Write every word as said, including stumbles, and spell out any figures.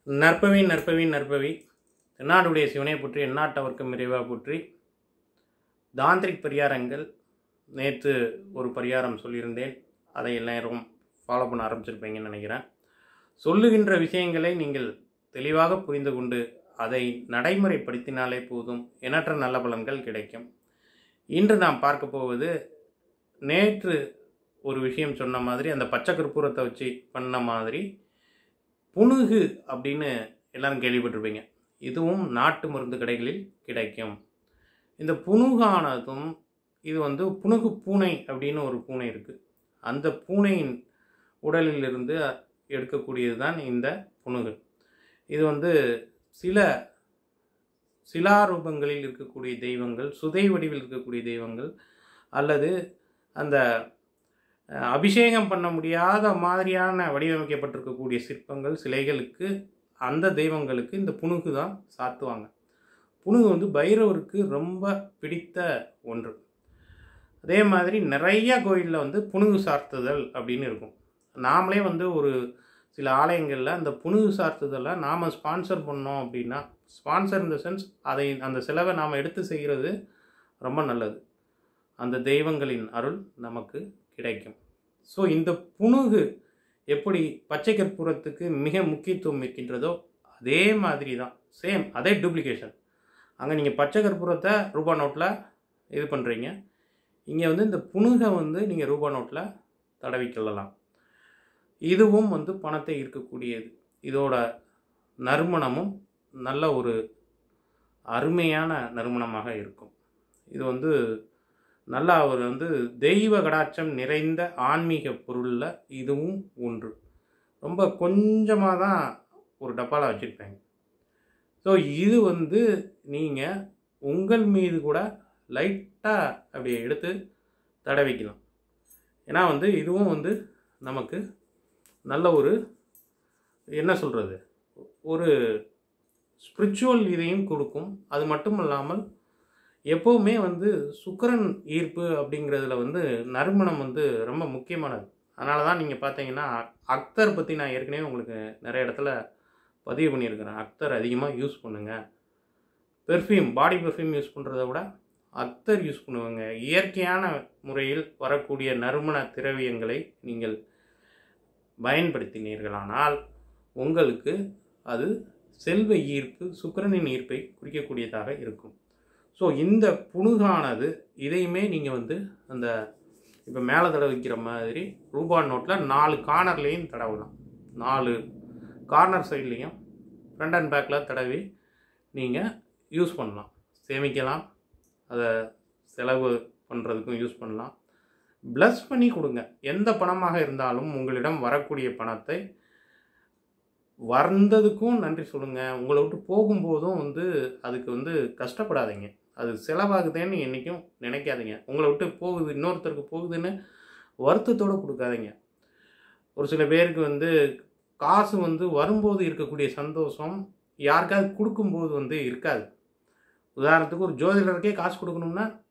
நற்பவி நற்பவி நற்பவி தென்னாடுடைய சிவனை போற்றி எந்நாட்டவர்க்கும் இறைவாக போற்றி. தாந்திரிக் பரிகாரங்கள் நேற்று ஒரு பரிகாரம் சொல்லியிருந்தேன். அதை எல்லாரும் ஃபாலோ பண்ண ஆரம்பிச்சிருப்பீங்கன்னு நினைக்கிறேன். சொல்லுகின்ற விஷயங்களை நீங்கள் தெளிவாக புரிந்து கொண்டு அதை நடைமுறைப்படுத்தினாலே போதும், எண்ணற்ற நல்ல பலன்கள் கிடைக்கும். இன்று நாம் பார்க்க போவது, நேற்று ஒரு விஷயம் சொன்ன மாதிரி அந்த பச்சை கற்பூரத்தை வச்சு பண்ண மாதிரி புனுகு அப்படின்னு எல்லாரும் கேள்விப்பட்டிருப்பீங்க. இதுவும் நாட்டு மருந்து கடைகளில் கிடைக்கும். இந்த புனுகானதும், இது வந்து புனுகு பூனை அப்படின்னு ஒரு பூனை இருக்குது. அந்த பூனையின் உடலில் இருந்து எடுக்கக்கூடியது தான் இந்த புனுகு. இது வந்து சில சிலாரூபங்களில் இருக்கக்கூடிய தெய்வங்கள், சுதை வடிவில் இருக்கக்கூடிய தெய்வங்கள், அல்லது அந்த அபிஷேகம் பண்ண முடியாத மாதிரியான வடிவமைக்கப்பட்டிருக்கக்கூடிய சிற்பங்கள், சிலைகளுக்கு, அந்த தெய்வங்களுக்கு இந்த புனுகு தான் சாத்துவாங்க. புனுகு வந்து பைரவருக்கு ரொம்ப பிடித்த ஒன்று. அதே மாதிரி நிறைய கோயிலில் வந்து புனுகு சார்த்துதல் அப்படின்னு இருக்கும். நாமளே வந்து ஒரு சில ஆலயங்களில் அந்த புனுகு சார்த்துதலை நாம் ஸ்பான்சர் பண்ணோம் அப்படின்னா, ஸ்பான்சர் இன் த சென்ஸ் அதை அந்த செலவை நாம் எடுத்து செய்கிறது ரொம்ப நல்லது. அந்த தெய்வங்களின் அருள் நமக்கு கிடைக்கும். ஸோ இந்த புனுகு எப்படி பச்சை கற்பூரத்துக்கு மிக முக்கியத்துவம் இருக்கின்றதோ அதே மாதிரி தான், சேம் அதே டூப்ளிகேஷன். அங்கே நீங்கள் பச்சை கற்பூரத்தை ரூபா நோட்டில் இது பண்ணுறீங்க, இங்கே வந்து இந்த புனுகை வந்து நீங்கள் ரூபா நோட்டில் தடவிக்கொள்ளலாம். இதுவும் வந்து பணத்தை ஈர்க்கக்கூடியது. இதோட நறுமணமும் நல்ல ஒரு அருமையான நறுமணமாக இருக்கும். இது வந்து நல்லா ஒரு வந்து தெய்வ கடாட்சம் நிறைந்த ஆன்மீக பொருளில் இதுவும் ஒன்று. ரொம்ப கொஞ்சமாக தான் ஒரு டப்பாவில் வச்சுருப்பேங்க. ஸோ இது வந்து நீங்கள் உங்கள் மீது கூட லைட்டாக அப்படியே எடுத்து தடவிக்கலாம். ஏன்னா வந்து இதுவும் வந்து நமக்கு நல்ல ஒரு என்ன சொல்கிறது, ஒரு ஸ்பிரிச்சுவல் இதையும் கொடுக்கும். அது மட்டும் இல்லாமல் எப்போவுமே வந்து சுக்கிரன் ஈர்ப்பு அப்படிங்கிறதுல வந்து நறுமணம் வந்து ரொம்ப முக்கியமானது. அதனால தான் நீங்கள் பார்த்தீங்கன்னா அக்தர் பற்றி நான் ஏற்கனவே உங்களுக்கு நிறைய இடத்துல பதிவு பண்ணியிருக்கிறேன். அக்தர் அதிகமாக யூஸ் பண்ணுங்கள். பெர்ஃப்யூம், பாடி பெர்ஃப்யூம் யூஸ் பண்ணுறத விட அக்தர் யூஸ் பண்ணுவாங்க. இயற்கையான முறையில் வரக்கூடிய நறுமண திரவியங்களை நீங்கள் பயன்படுத்தினீர்களானால் உங்களுக்கு அது செல்வ ஈர்ப்பு, சுக்கிரனின் ஈர்ப்பை குறிக்கக்கூடியதாக இருக்கும். ஸோ இந்த புனுகானது இதையுமே நீங்கள் வந்து அந்த இப்போ மேலே தடவிக்கிற மாதிரி ரூபா நோட்டில் நாலு கார்னர்லேயும் தடவலாம். நாலு கார்னர் சைட்லேயும் ஃப்ரண்ட் அண்ட் பேக்கில் தடவி நீங்கள் யூஸ் பண்ணலாம். சேமிக்கலாம், அதை செலவு பண்ணுறதுக்கும் யூஸ் பண்ணலாம். ப்ளஸ் பண்ணி கொடுங்க. எந்த பணமாக இருந்தாலும் உங்களிடம் வரக்கூடிய பணத்தை வந்ததுக்கும் நன்றி சொல்லுங்கள். உங்களை விட்டு போகும்போதும் வந்து அதுக்கு வந்து கஷ்டப்படாதீங்க. அது செலவாகுதுன்னு என்றைக்கும் நினைக்காதீங்க. உங்களை விட்டு போகுது, இன்னொருத்தருக்கு போகுதுன்னு வருத்தத்தோடு கொடுக்காதீங்க. ஒரு சில பேருக்கு வந்து காசு வந்து வரும்போது இருக்கக்கூடிய சந்தோஷம் யாருக்காவது கொடுக்கும்போது வந்து இருக்காது. உதாரணத்துக்கு ஒரு ஜோதிடருக்கே காசு கொடுக்கணும்னா